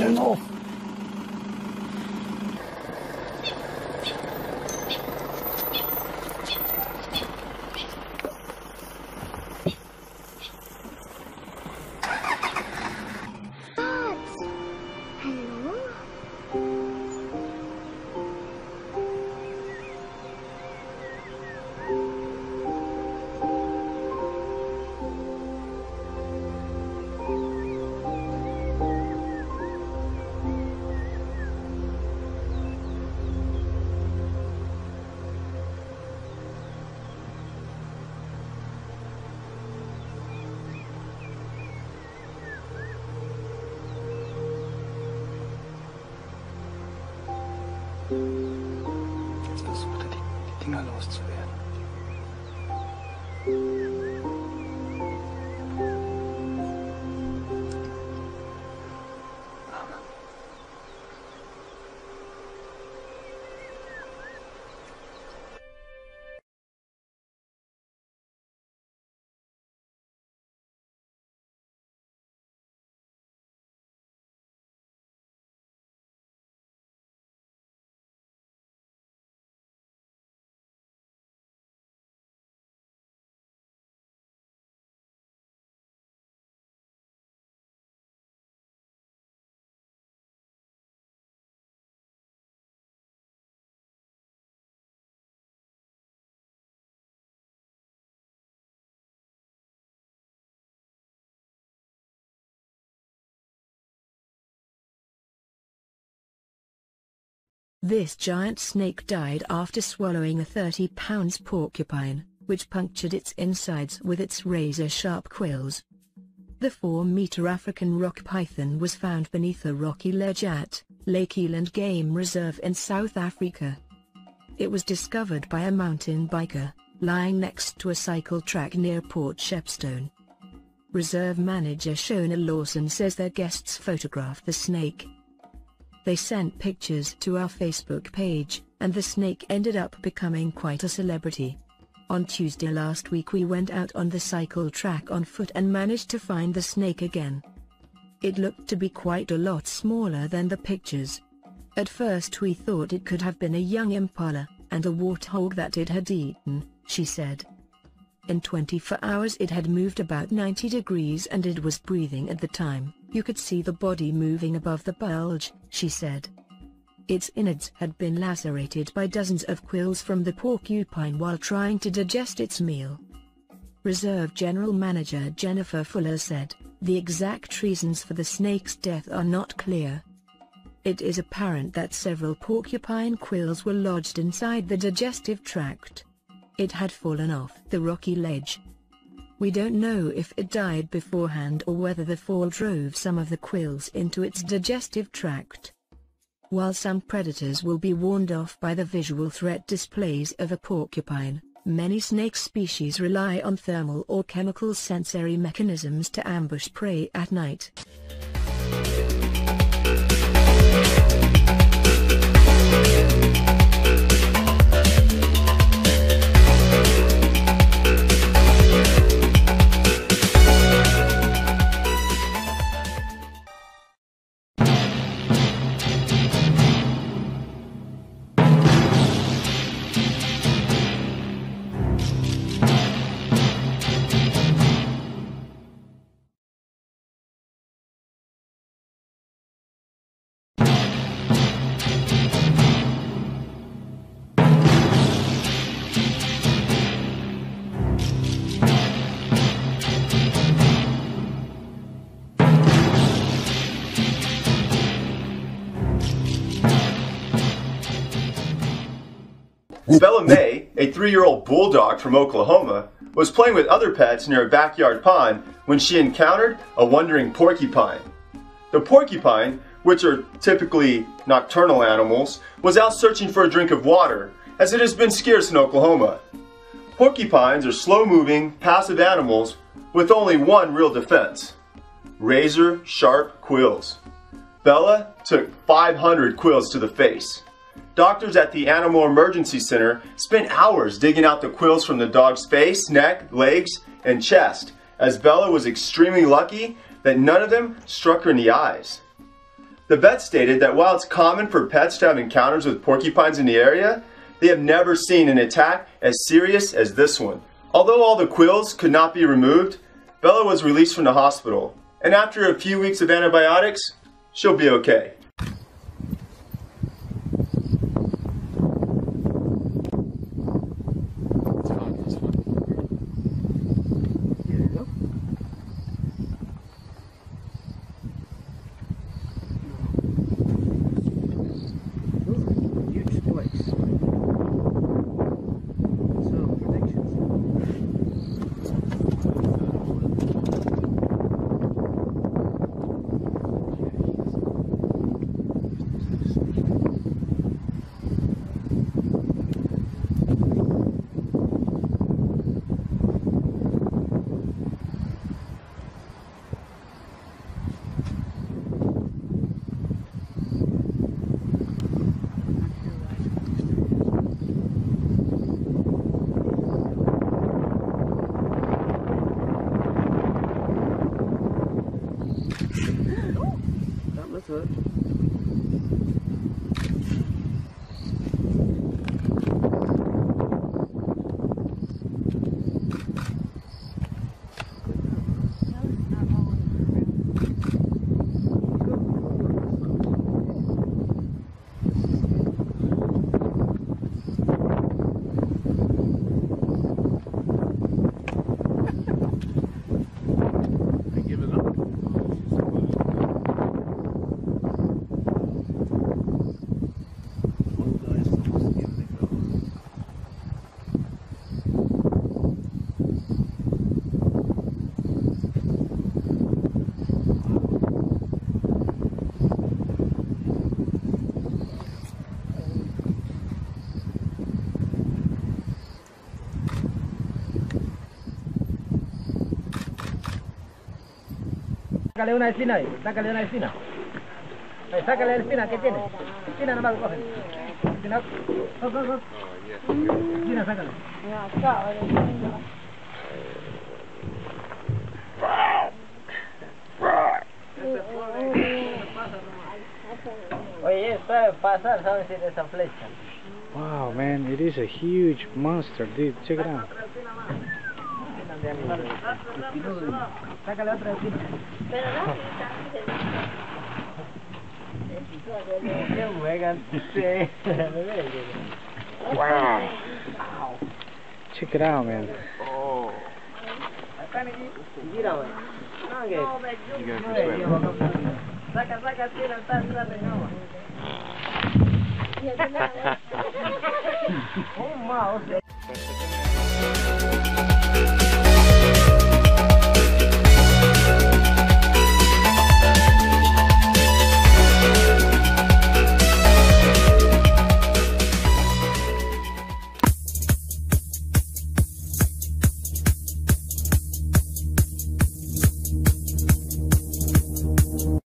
getting off. Jetzt versucht er, die Dinger loszuwerden. This giant snake died after swallowing a 30-pound porcupine, which punctured its insides with its razor-sharp quills. The 4-meter African rock python was found beneath a rocky ledge at Lake Eland Game Reserve in South Africa. It was discovered by a mountain biker, lying next to a cycle track near Port Shepstone. Reserve manager Shona Lawson says their guests photographed the snake. They sent pictures to our Facebook page, and the snake ended up becoming quite a celebrity. On Tuesday last week we went out on the cycle track on foot and managed to find the snake again. It looked to be quite a lot smaller than the pictures. At first we thought it could have been a young impala, and a warthog that it had eaten, she said. In 24 hours it had moved about 90 degrees and it was breathing at the time. You could see the body moving above the bulge, she said. Its innards had been lacerated by dozens of quills from the porcupine while trying to digest its meal. Reserve General Manager Jennifer Fuller said, "The exact reasons for the snake's death are not clear. It is apparent that several porcupine quills were lodged inside the digestive tract. It had fallen off the rocky ledge. We don't know if it died beforehand or whether the fall drove some of the quills into its digestive tract." While some predators will be warned off by the visual threat displays of a porcupine, many snake species rely on thermal or chemical sensory mechanisms to ambush prey at night. Bella May, a 3-year-old bulldog from Oklahoma, was playing with other pets near a backyard pond when she encountered a wandering porcupine. The porcupine, which are typically nocturnal animals, was out searching for a drink of water, as it has been scarce in Oklahoma. Porcupines are slow-moving, passive animals with only one real defense: razor-sharp quills. Bella took 500 quills to the face. Doctors at the Animal Emergency Center spent hours digging out the quills from the dog's face, neck, legs, and chest, as Bella was extremely lucky that none of them struck her in the eyes. The vet stated that while it's common for pets to have encounters with porcupines in the area, they have never seen an attack as serious as this one. Although all the quills could not be removed, Bella was released from the hospital, and after a few weeks of antibiotics, she'll be okay. Sácale una espina ahí, sácale una espina. Ahí, sácale la espina, ¿qué tiene? Espina nomás, coge. Espina, go. Espina, sácale. Oye, esto debe pasar, ¿sabes si de esa flecha? Wow, man, it is a huge monster, dude. Check it out. Sácale otra espina. Qué juegan. Wow. Check it out, man. Oh. Gira, güey. Saca, tira, no. Un mouse.